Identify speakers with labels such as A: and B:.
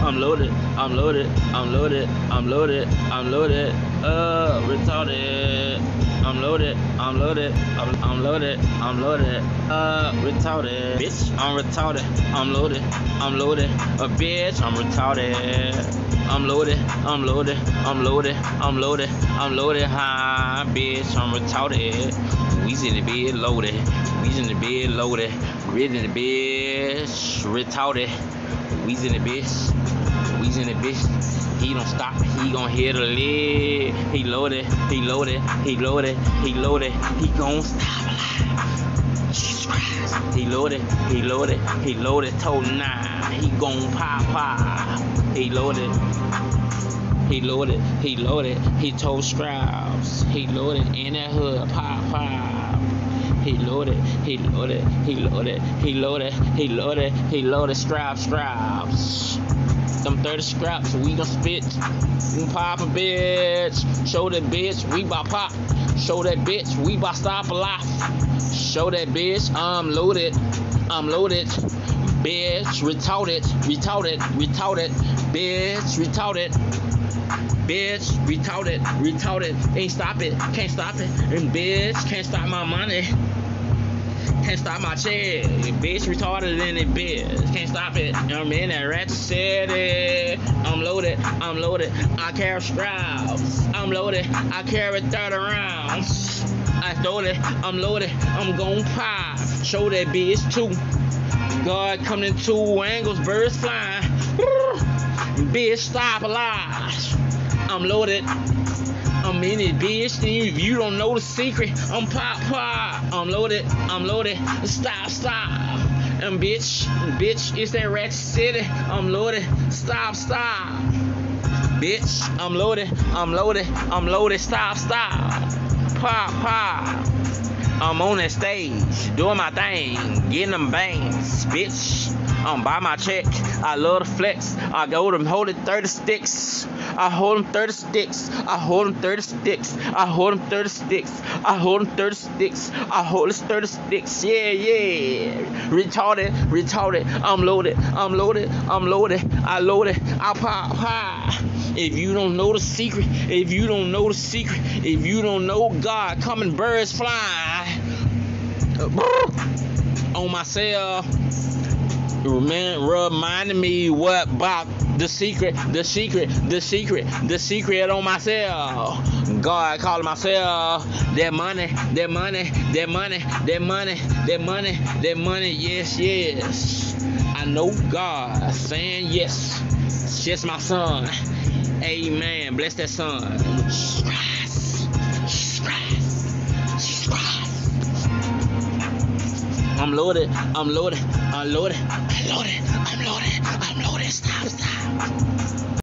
A: I'm loaded, I'm loaded, I'm loaded, I'm loaded, I'm loaded, retarded. I'm loaded, I'm loaded, I'm loaded, I'm loaded, retarded. Bitch, I'm retarded, I'm loaded, a bitch, I'm retarded. I'm loaded, I'm loaded, I'm loaded, I'm loaded, I'm loaded, high, bitch, I'm retarded. We's in the bed loaded, we's in the bed loaded, rid in the bitch, retarded. We's in the bitch, we's in the bitch. He don't stop, he gon' hit the lid. He loaded, he loaded, he loaded, he loaded, he gon' stop alive. Jesus Christ. He loaded, he loaded, he loaded, told 9. He gon' pop. He loaded, he loaded, he loaded, he told Strauss. He loaded in that hood, pop. He loaded, he loaded, he loaded, he loaded, he loaded, he loaded, Strauss. Them 30 scraps, we gon' spit. We gon' pop a bitch. Show that bitch, we bout pop. Show that bitch, we bout stop a lot. Show that bitch, I'm loaded. I'm loaded. Bitch, retarded. Bitch, retarded. Ain't stop it, can't stop it. And bitch, can't stop my money. Can't stop my check. Bitch retarded in it, bitch. Can't stop it. I'm in that Ratchet City. I'm loaded. I carry straps. I'm loaded. I carry 30 rounds. I loaded. I'm loaded. I'm gon' pop. Show that bitch too. God coming in 2 angles, birds flying. Bitch, stop alive. I'm loaded. I'm in it, bitch. If you don't know the secret, I'm pop. I'm loaded. Stop. And bitch, it's that Ratchet City. I'm loaded. Stop. Bitch, I'm loaded. Stop. Pop. I'm on that stage, doing my thing, getting them bangs, bitch. I'm by my check. I love the flex. I go to hold it 30 sticks. I hold them 30 sticks. I hold them 30 sticks. I hold them 30 sticks. I hold them 30 sticks. I hold this 30 sticks. Yeah. Retarded. I'm loaded. I load it. I pop. If you don't know the secret, if you don't know God coming, birds fly on myself. Reminding me what about the secret on myself. God calling myself that money, yes. I know God saying yes. It's just my son. Amen. Bless that son. Jesus Christ. I'm loaded. Stop.